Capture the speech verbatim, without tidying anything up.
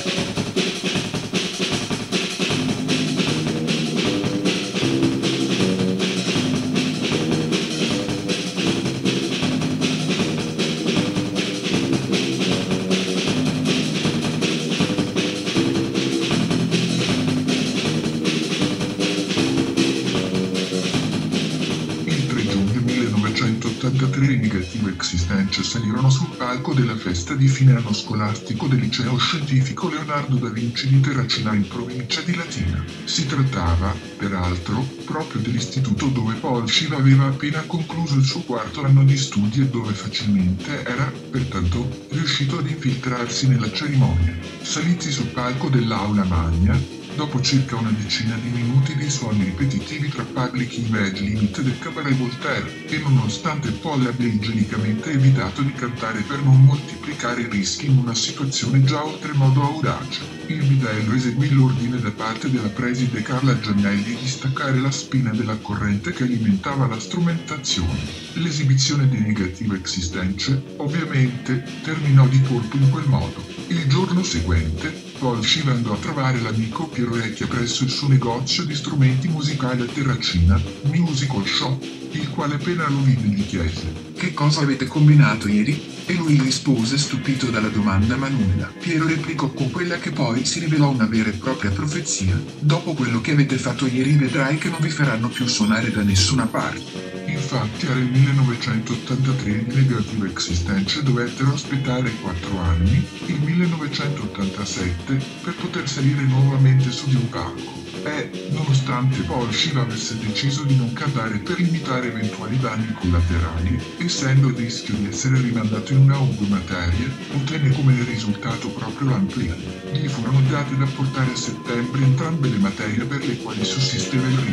millenovecentoottantatré i Negative Existence salirono sul palco della festa di fine anno scolastico del liceo scientifico Leonardo da Vinci di Terracina in provincia di Latina. Si trattava, peraltro, proprio dell'istituto dove Paul Shiva aveva appena concluso il suo quarto anno di studi e dove facilmente era, pertanto, riuscito ad infiltrarsi nella cerimonia. Saliti sul palco dell'aula magna, dopo circa una decina di minuti di suoni ripetitivi tra Public Image Limit del Cabaret Voltaire, e nonostante Paul abbia igienicamente evitato di cantare per non moltiplicare i rischi in una situazione già oltremodo audace, il bidello eseguì l'ordine da parte della preside Carla Giannelli di staccare la spina della corrente che alimentava la strumentazione. L'esibizione di Negative Existence, ovviamente, terminò di colpo in quel modo. Il giorno seguente, Paul Shiva andò a trovare l'amico Piero Recchia presso il suo negozio di strumenti musicali a Terracina, Musical Shop, il quale appena lo vide gli chiese: "Che cosa avete combinato ieri?" E lui rispose stupito dalla domanda ma nulla. Piero replicò con quella che poi si rivelò una vera e propria profezia: "Dopo quello che avete fatto ieri vedrai che non vi faranno più suonare da nessuna parte." Infatti era il millenovecentottantatré e i Negative Existence dovettero aspettare quattro anni, il millenovecentottantasette, per poter salire nuovamente su di un palco. E, nonostante Paul Shiva avesse deciso di non cantare per limitare eventuali danni collaterali, essendo il rischio di essere rimandato in una materia, ottenne come risultato proprio l'Amplia. Gli furono date da portare a settembre entrambe le materie per le quali sussisteva il